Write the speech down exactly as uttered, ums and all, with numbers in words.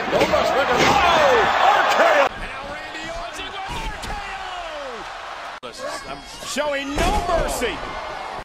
Goldust with a oh, R K O. Now Randy Orton with R K O. Showing no mercy.